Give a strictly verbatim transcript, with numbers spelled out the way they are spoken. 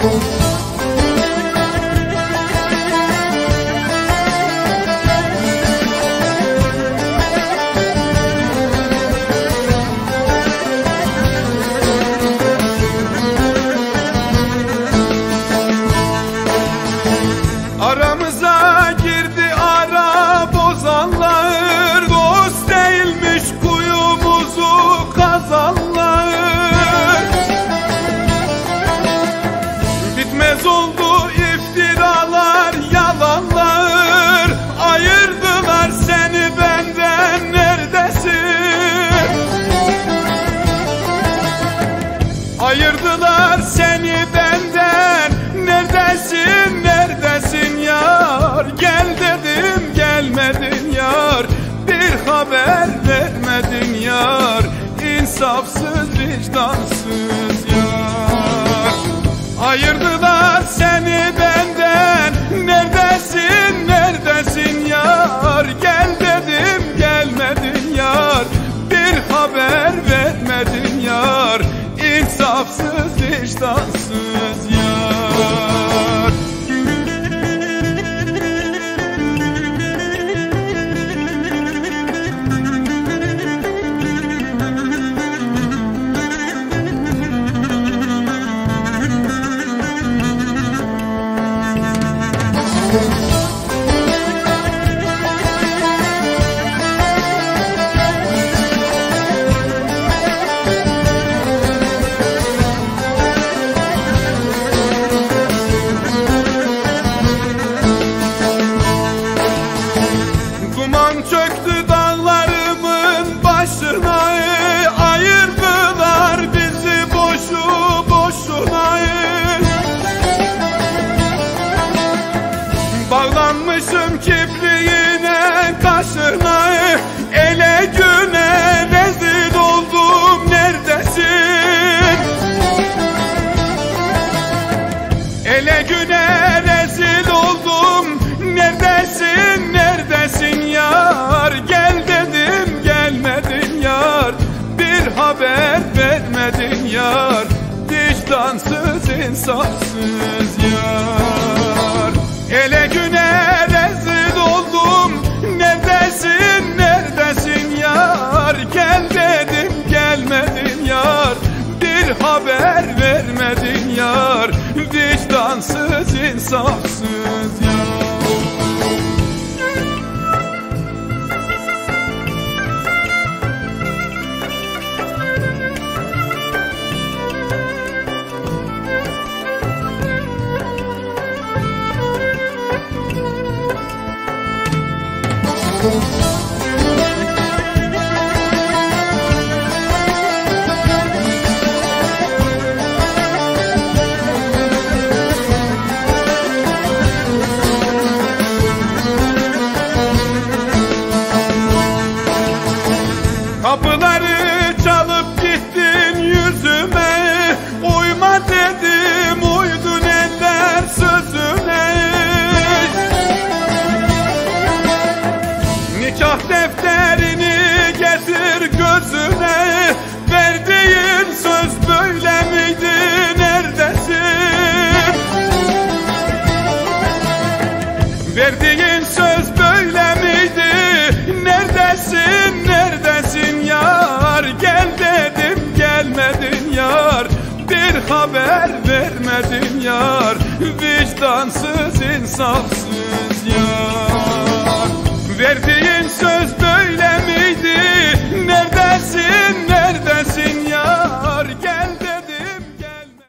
Aramıza girdi ara bozanlar, dost değilmiş kuyumuzu kazanlar. Bitmez oldu iftiralar, yalanlar, ayırdılar seni benden, neredesin? Ayırdılar seni benden, neredesin, neredesin yar? Gel dedim gelmedin yar, bir haber vermedin yar. İnsafsız vicdansız yar. Ayırdılar seni benden, neredesin, neredesin yar? Gel dedim gelmedin yar, bir haber vermedin yar. İnsafsız vicdansız yar. Duman çöktü dağlarımın başına, ayırdılar bizi boşu boşuna. Bağlanmışım kibriğine kaşına, ele güne rezil oldum, neredesin? Ele güne rezil oldum, neredesin, neredesin yar? Gel dedim gelmedin yar, bir haber vermedin yar. Vicdansız insafsız yar. Ele güne rezil oldum, neredesin, neredesin yar? Gel dedim gelmedin yar, bir haber vermedin yar. Vicdansız insafsız yar. Kapıları çalıp gittin yüzüme, uyma dedim uydun eller sözüne. Nikah defterini getir gözüne, verdiğin söz böyle miydi, neredesin? Verdiğin söz böyle miydi, neredesin, neredesin yar? Gel dedim gelmedin yar, bir haber vermedin yar. Vicdansız insafsız yar. Verdiğin söz